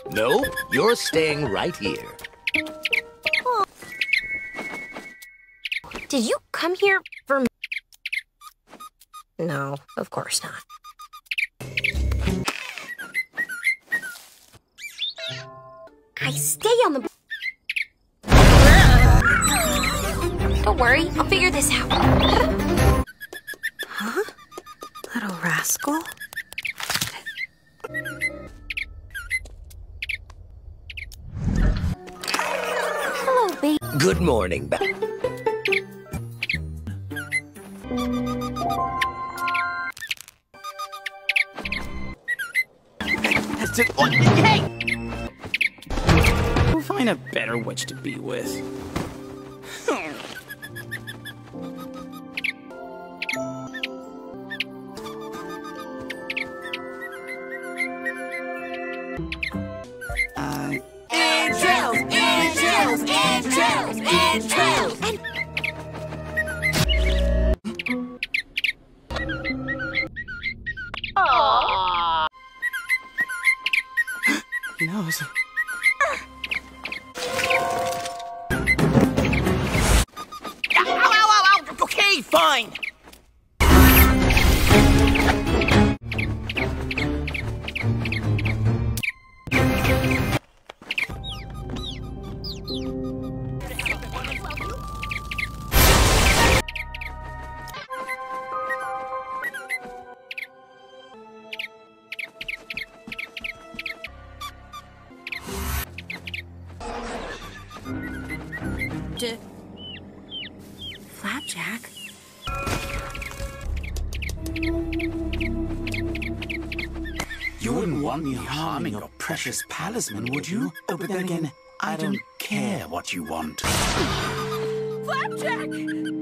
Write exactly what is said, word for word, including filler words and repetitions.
Nope, you're staying right here. Oh. Did you come here for me? No, of course not. I stay on the... Don't worry, I'll figure this out. Huh? Little rascal? Hello, baby. Good morning, Beth. That's it. Oh, hey! We'll find a better witch to be with. uh, Angels! Angels! Angels! Angels! And Aww. He knows. Ow, ow, ow, ow. Okay, fine. D Flapjack? You wouldn't want me harming your precious palisman, would you? Oh, but then again, I don't care what you want. Flapjack!